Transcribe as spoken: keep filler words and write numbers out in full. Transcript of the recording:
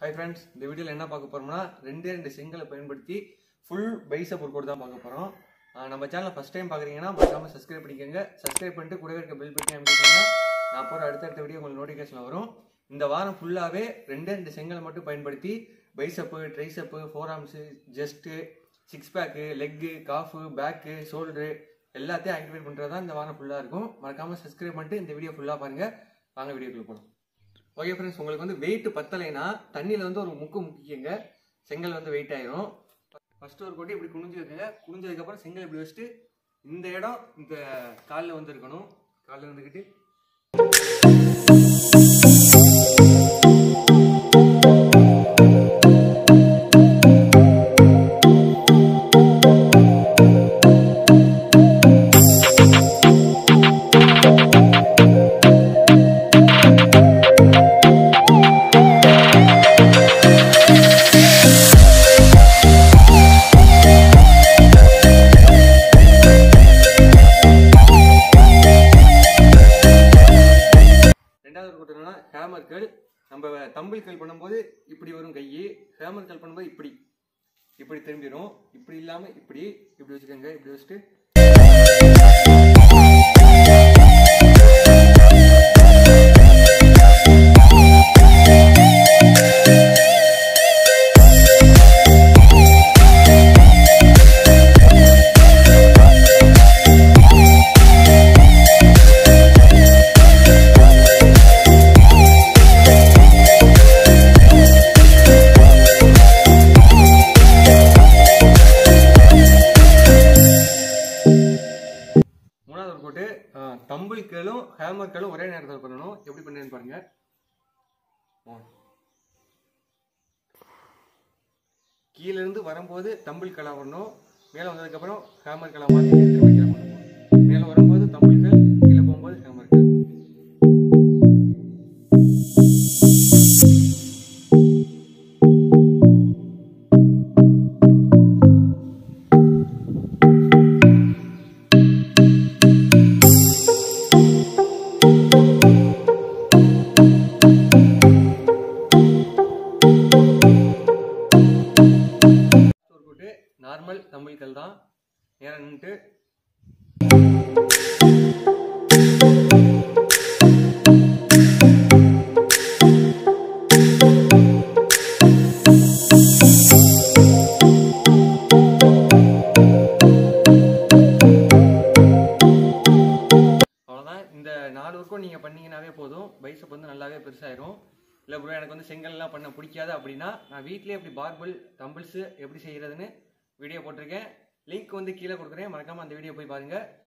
Hi friends, இந்த வீடியோல என்ன பார்க்க போறோம்னா ரெண்டே ரெண்டு செங்கலை பயன்படுத்தி full bicep workout தான் பார்க்க போறோம். நம்ம சேனலை ஃபர்ஸ்ட் டைம் பார்க்கறீங்கன்னா மறக்காம subscribe பண்ணிக்கங்க. subscribe பண்ணிட்டு கூடவே இருக்க bell button அமுக்கிட்டீங்கன்னா நான் போற அடுத்த அடுத்த வீடியோ உங்களுக்கு நோட்டிஃபிகேஷன் வரும். இந்த வாரம் ஃபுல்லாவே ரெண்டே ரெண்டு செங்கலை மட்டும் பயன்படுத்தி bicep, tricep, forearms, chest, six pack, leg, calf, back, shoulder எல்லாத்தையும் ஆக்டிவேட் பண்றதா இந்த வாரம் ஃபுல்லா இருக்கும். மறக்காம subscribe பண்ணிட்டு இந்த வீடியோ ஃபுல்லா பாருங்க. வாங்க வீடியோக்குள்ள போலாம். ஓகே फ्रेंड्स, உங்களுக்கு வந்து weight பத்தலைனா தண்ணில வந்து ஒரு முக்கு முக்கிங்க செங்கல் வந்து weight ஆயிரும். ஃபர்ஸ்ட் ஒரு கொட்டி இப்படி குனிஞ்சு வைங்க. குனிஞ்சதுக்கு அப்புறம் செங்கல் இப்படி வச்சிட்டு இந்த இடம் இந்த கால்ல வந்து இருக்கணும். கால்ல வந்துக்கிட்டு ஹேமர் கல். நம்ம தம்பிள் கல் பண்ணும்போது இப்படி வரும் கை, ஹேமர் கல் பண்ணும்போது இப்படி இப்படி திரும்பிடும். இப்படி இல்லாம இப்படி இப்படி வச்சுக்கோங்க. இப்படி வச்சுட்டு தம்பிள் கல்லும் ஹேமர் கல்லும் ஒரே நேரத்தில் பண்ணணும். எப்படி பண்ணேன்னு பாருங்க. கீழே இருந்து வரும்போது தம்பிள் கலா வரணும். மேலே வந்ததுக்கு அப்புறம் ஹேமர் கலா மாற்றி திரும்ப பண்ணணும். மேலே வரும்போது தம்பிள் கல், கீழே போகும்போது ஹேமர் கல். நார்மல் தம்பிள் கல் தான். நேரா நின்னுட்டு அவ்வளோதான். இந்த நாலு ஒர்க்கும் நீங்கள் பண்ணீங்கன்னாவே போதும். பைசப் வந்து நல்லாவே பெருசாயிரும். இல்லை ப்ரோ எனக்கு வந்து செங்கல்லாம் பண்ண பிடிக்காது அப்படின்னா நான் வீட்டிலே எப்படி பார்பிள் தம்பிள்ஸு எப்படி செய்கிறதுன்னு வீடியோ போட்டிருக்கேன். லிங்க் வந்து கீழே கொடுக்குறேன். மறக்காமல் அந்த வீடியோ போய் பாருங்கள்.